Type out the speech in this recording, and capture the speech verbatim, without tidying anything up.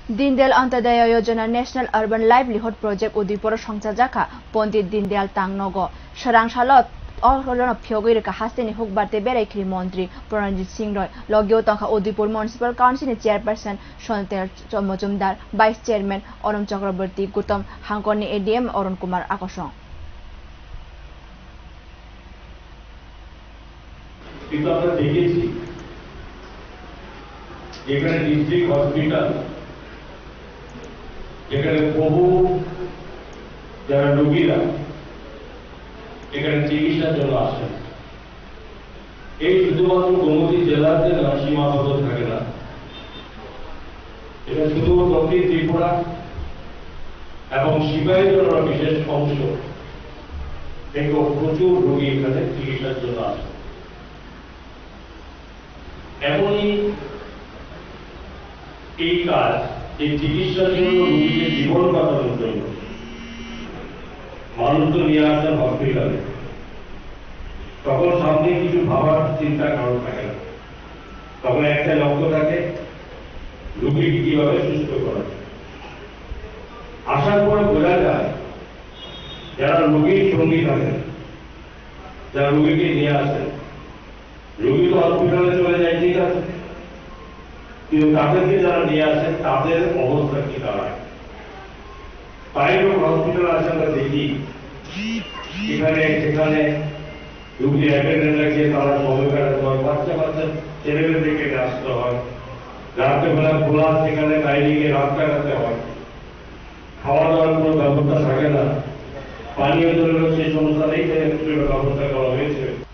Deendayal Antyodaya Yojana national urban livelihood project Udaipur संचाजाखा पंडित दीनदयाल तांगनगो सरांसालो अरन फियोगै का हास्तेनि हुक बाते बेरायखिरि मंत्री प्रणजीत सिंह रॉय लगियो तंखा उदयपुर म्युनिसिपल काउंसिल चेयरपर्सन सोनतेल मजुमदार वाइस चेयरमैन अरुण चक्रवर्ती गौतम हांगकरनि एडीएम अरुण कुमार आकर्षण কিন্তু আমরা দেখেছি এখানে ডিস্ট্রিক্ট হসপিটাল এখানে বহু যারা রোগীরা এখানে চিকিৎসার জন্য আসেন এই শুধুমাত্র গোমতী জেলাতে না সীমাবদ্ধ থাকে না এটা শুধু দক্ষিণ ত্রিপুরা এবং সিপাহীজলার বিশেষ অংশ থেকে প্রচুর রোগী এখানে চিকিৎসার জন্য আসে এমনই এই কাজ এই চিকিৎসার জন্য রোগীকে জীবন বাঁচানোর জন্য মানুষ তো নিয়ে আসেন হসপিটালে তখন সামনে কিছু ভাবার চিন্তা কারণ থাকে না তখন একটা লক্ষ্য থাকে রোগীকে কিভাবে সুস্থ করা আসার পরে বোঝা যায় যারা রোগীর সঙ্গী থাকেন যারা রোগীকে নিয়ে আসেন রোগী তো হসপিটালে চলে যায় ঠিক আছে কিন্তু তাদেরকে যারা নিয়ে আসেন তাদের অবস্থা কি দাঁড়ায় তাই যখন হসপিটালে আসে আমরা দেখি এখানে সেখানে রোগী অ্যাটেন্ডেন্টরা গিয়ে তারা সময় কাটাতে হয় বাচ্চা বাচ্চা ছেলেমেয়েদেরকে আসতে হয় রাত্রেবেলা খোলা সেখানে বাইরে গিয়ে রাত কাটাতে হয় খাওয়া দাওয়ার কোনো ব্যবস্থা থাকে না পানীয় জলের সেই সমস্যা নেই ব্যবস্থা করা হয়েছে।